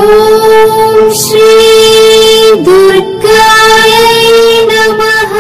ఓం శ్రీ దుర్గాయ నమః.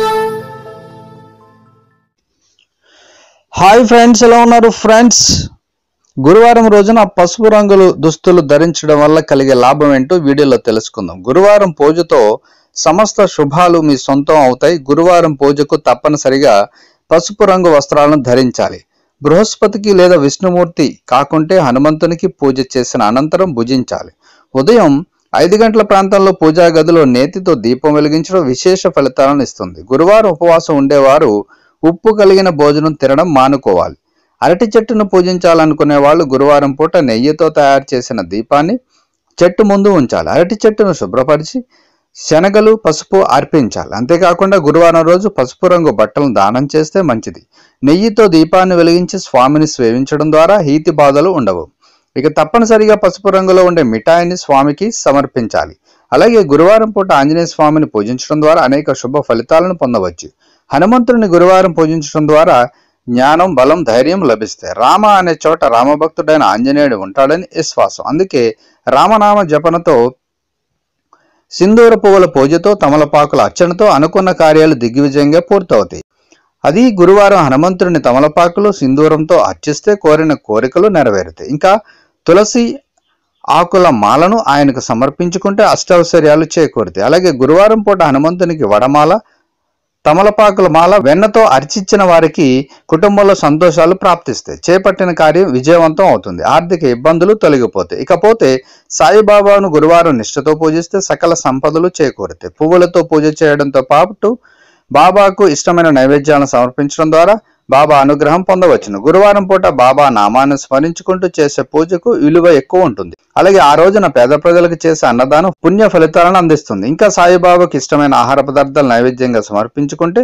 Hi friends, ఎలా ఉన్నారు ఫ్రెండ్స్? గురువారం రోజున పసుపు రంగులు దుస్తులు ధరించడం వల్ల కలిగే లాభం ఏంటో వీడియోలో తెలుసుకుందాం. గురువారం పూజతో సమస్త శుభాలు మీ సొంతం అవుతాయి. గురువారం పూజకు తప్పనిసరిగా పసుపు రంగు వస్త్రాలను ధరించాలి. బృహస్పతికి లేదా విష్ణుమూర్తి కాకుంటే హనుమంతునికి పూజ చేసిన అనంతరం భుజించాలి. ఉదయం 5 గంటల ప్రాంతంలో పూజా గదిలో నేతితో దీపం వెలిగించడం విశేష ఫలితాలను ఇస్తుంది. గురువారం ఉపవాసం ఉండేవారు ఉప్పు కలిగిన భోజనం తినడం మానుకోవాలి. అరటి చెట్టును పూజించాలనుకునే వాళ్ళు గురువారం పూట నెయ్యితో తయారు చేసిన దీపాన్ని చెట్టు ముందు ఉంచాలి. అరటి చెట్టును శుభ్రపరిచి శనగలు, పసుపు అర్పించాలి. అంతేకాకుండా గురువారం రోజు పసుపు రంగు బట్టలను దానం చేస్తే మంచిది. నెయ్యితో దీపాన్ని వెలిగించి స్వామిని సేవించడం ద్వారా హీతి బాధలు ఉండవు. ఇక తప్పనిసరిగా పసుపు రంగులో ఉండే మిఠాయిని స్వామికి సమర్పించాలి. అలాగే గురువారం పూట ఆంజనేయ స్వామిని పూజించడం ద్వారా అనేక శుభ ఫలితాలను పొందవచ్చు. హనుమంతుడిని గురువారం పూజించడం ద్వారా జ్ఞానం, బలం, ధైర్యం లభిస్తాయి. రామ అనే చోట రామభక్తుడైన ఆంజనేయుడు ఉంటాడని విశ్వాసం. అందుకే రామనామ జపనతో, సింధూర పువ్వుల పూజతో, తమలపాకుల అర్చనతో అనుకున్న కార్యాలు దిగ్విజయంగా పూర్తవుతాయి. అది గురువారం హనుమంతుడిని తమలపాకులు, సింధూరంతో అర్చిస్తే కోరిన కోరికలు నెరవేరుతాయి. ఇంకా తులసి ఆకుల మాలను ఆయనకు సమర్పించుకుంటే అష్టైశ్వర్యాలు చేకూరుతాయి. అలాగే గురువారం పూట హనుమంతునికి వడమాల, తమలపాకుల మాల, వెన్నతో అర్చించిన వారికి కుటుంబంలో సంతోషాలు ప్రాప్తిస్తాయి. చేపట్టిన కార్యం విజయవంతం అవుతుంది. ఆర్థిక ఇబ్బందులు తొలగిపోతాయి. ఇకపోతే సాయిబాబాను గురువారం నిష్ఠతో పూజిస్తే సకల సంపదలు చేకూరుతాయి. పువ్వులతో పూజ చేయడంతో పాటు బాబాకు ఇష్టమైన నైవేద్యాలను సమర్పించడం ద్వారా బాబా అనుగ్రహం పొందవచ్చును. గురువారం పూట బాబా నామాన్ని స్మరించుకుంటూ చేసే పూజకు విలువ ఎక్కువ ఉంటుంది. అలాగే ఆ రోజున పేద ప్రజలకు చేసే అన్నదానం పుణ్య ఫలితాలను అందిస్తుంది. ఇంకా సాయిబాబాకు ఇష్టమైన ఆహార పదార్థాలు నైవేద్యంగా సమర్పించుకుంటే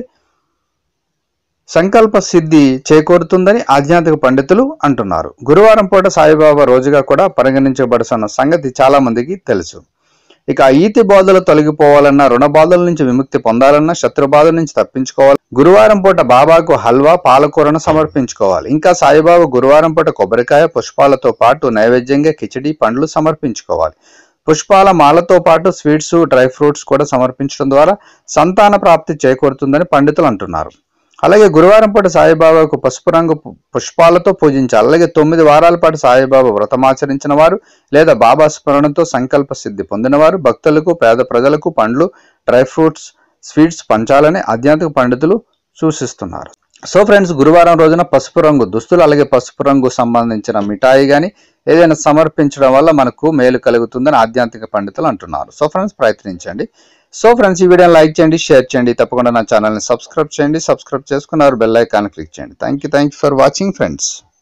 సంకల్ప సిద్ధి చేకూరుతుందని ఆధ్యాత్మిక పండితులు అంటున్నారు. గురువారం పూట సాయిబాబా రోజుగా కూడా పరిగణించబడుతున్న సంగతి చాలా మందికి తెలుసు. ఇక ఈతి బాధలు తొలగిపోవాలన్నా, రుణ బాధల నుంచి విముక్తి పొందాలన్నా, శత్రు బాధల నుంచి తప్పించుకోవాలి, గురువారం పూట బాబాకు హల్వా, పాలకూరను సమర్పించుకోవాలి. ఇంకా సాయిబాబా గురువారం పూట కొబ్బరికాయ, పుష్పాలతో పాటు నైవేద్యంగా కిచిడి, పండ్లు సమర్పించుకోవాలి. పుష్పాల మాలతో పాటు స్వీట్స్, డ్రై ఫ్రూట్స్ కూడా సమర్పించడం ద్వారా సంతాన ప్రాప్తి చేకూరుతుందని పండితులు అంటున్నారు. అలాగే గురువారం పూట సాయిబాబాకు పసుపు రంగు పుష్పాలతో పూజించాలి. అలాగే 9 వారాల పాటు సాయిబాబా వ్రతమాచరించిన వారు లేదా బాబా స్మరణతో సంకల్ప సిద్ధి పొందిన వారు భక్తులకు, పేద ప్రజలకు పండ్లు, డ్రై ఫ్రూట్స్, స్వీట్స్ పంచాలని ఆధ్యాత్మిక పండితులు సూచిస్తున్నారు. సో ఫ్రెండ్స్, గురువారం రోజున పసుపు రంగు దుస్తులు, అలాగే పసుపు రంగు సంబంధించిన మిఠాయి కానీ ఏదైనా సమర్పించడం వల్ల మనకు మేలు కలుగుతుందని ఆధ్యాత్మిక పండితులు అంటున్నారు. సో ఫ్రెండ్స్, ప్రయత్నించండి. సో ఫ్రెండ్స్, ఈ వీడియోని లైక్ చేయండి, షేర్ చేయండి. తప్పకుండా నా ఛానల్ని సబ్స్క్రైబ్ చేయండి. సబ్స్క్రైబ్ చేసుకున్నారు బెల్ ఐకాన్ క్లిక్ చేయండి. Thank you for watching friends.